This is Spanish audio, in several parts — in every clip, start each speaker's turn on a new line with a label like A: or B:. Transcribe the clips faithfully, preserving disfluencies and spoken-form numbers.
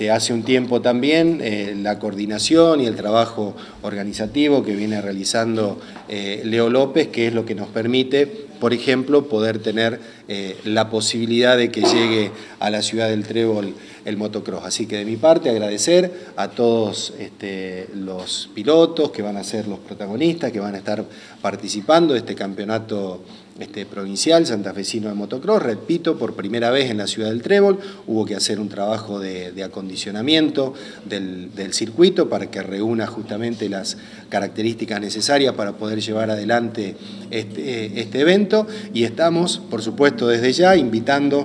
A: este, hace un tiempo también eh, la coordinación y el trabajo organizativo que viene realizando eh, Leo López, que es lo que nos permite, por ejemplo, poder tener eh, la posibilidad de que llegue a la ciudad del Trébol el motocross. Así que de mi parte agradecer a todos este, los pilotos que van a ser los protagonistas, que van a estar participando de este campeonato este, provincial santafesino de motocross. Repito, por primera vez en la ciudad del Trébol hubo que hacer un trabajo de, de acondicionamiento del, del circuito para que reúna justamente las características necesarias para poder llevar adelante este, este evento, y estamos, por supuesto, desde ya invitando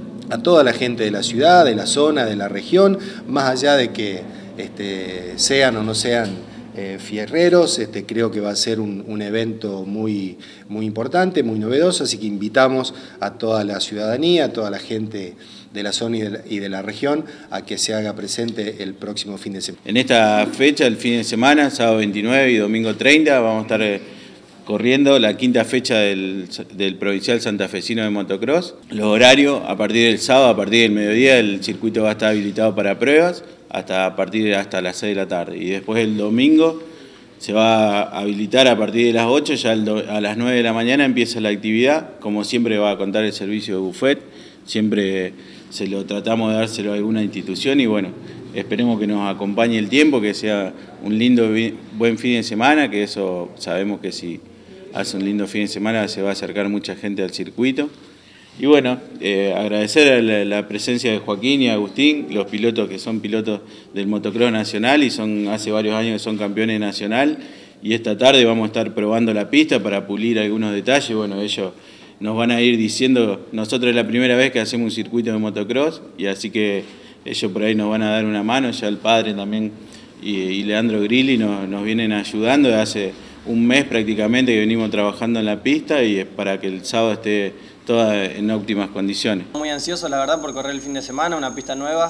A: a toda la gente de la ciudad, de la zona, de la región, más allá de que este, sean o no sean eh, fierreros, este, creo que va a ser un, un evento muy, muy importante, muy novedoso, así que invitamos a toda la ciudadanía, a toda la gente de la zona y de la, y de la región a que se haga presente el próximo fin de semana.
B: En esta fecha, el fin de semana, sábado veintinueve y domingo treinta, vamos a estar eh, corriendo la quinta fecha del, del Provincial Santafesino de Motocross. Los horarios, a partir del sábado, a partir del mediodía, el circuito va a estar habilitado para pruebas, hasta a partir de hasta las seis de la tarde. Y después el domingo se va a habilitar a partir de las ocho, ya el do, a las nueve de la mañana empieza la actividad. Como siempre va a contar el servicio de buffet, siempre se lo tratamos de dárselo a alguna institución, y bueno, esperemos que nos acompañe el tiempo, que sea un lindo, buen fin de semana, que eso sabemos que si hace un lindo fin de semana se va a acercar mucha gente al circuito. Y bueno, eh, agradecer la, la presencia de Joaquín y Agustín, los pilotos que son pilotos del motocross nacional y son hace varios años que son campeones nacional, y esta tarde vamos a estar probando la pista para pulir algunos detalles. Bueno, ellos nos van a ir diciendo, nosotros es la primera vez que hacemos un circuito de motocross, y así que ellos por ahí nos van a dar una mano, ya el padre también y, y Leandro Grilli nos, nos vienen ayudando. Hace un mes prácticamente que venimos trabajando en la pista, y es para que el sábado esté toda en óptimas condiciones.
C: Muy ansioso, la verdad, por correr el fin de semana, una pista nueva,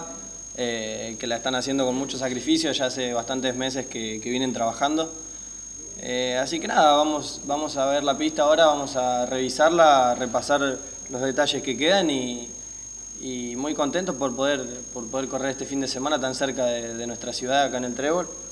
C: eh, que la están haciendo con mucho sacrificio, ya hace bastantes meses que, que vienen trabajando. Eh, así que nada, vamos, vamos a ver la pista ahora, vamos a revisarla, a repasar los detalles que quedan, y, y muy contentos por poder, por poder correr este fin de semana tan cerca de, de nuestra ciudad, acá en el Trébol.